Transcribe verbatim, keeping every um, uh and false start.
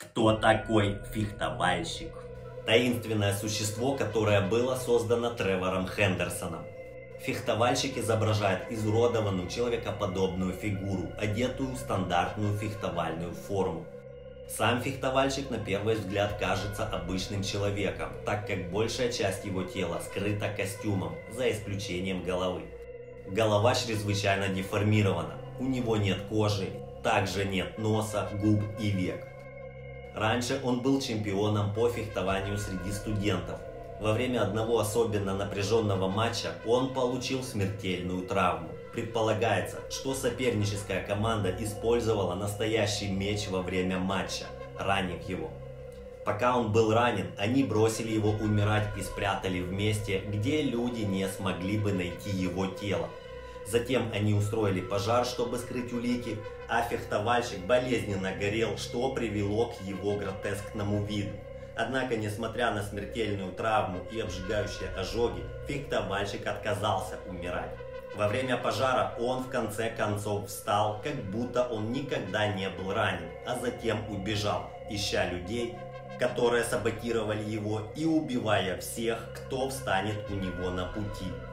Кто такой фехтовальщик? Таинственное существо, которое было создано Тревором Хендерсоном. Фехтовальщик изображает изуродованную человекоподобную фигуру, одетую в стандартную фехтовальную форму. Сам фехтовальщик на первый взгляд кажется обычным человеком, так как большая часть его тела скрыта костюмом, за исключением головы. Голова чрезвычайно деформирована, у него нет кожи, также нет носа, губ и век. Раньше он был чемпионом по фехтованию среди студентов. Во время одного особенно напряженного матча он получил смертельную травму. Предполагается, что соперническая команда использовала настоящий меч во время матча, ранив его. Пока он был ранен, они бросили его умирать и спрятали в месте, где люди не смогли бы найти его тело. Затем они устроили пожар, чтобы скрыть улики, а фехтовальщик болезненно горел, что привело к его гротескному виду. Однако, несмотря на смертельную травму и обжигающие ожоги, фехтовальщик отказался умирать. Во время пожара он в конце концов встал, как будто он никогда не был ранен, а затем убежал, ища людей, которые саботировали его, и убивая всех, кто встанет у него на пути.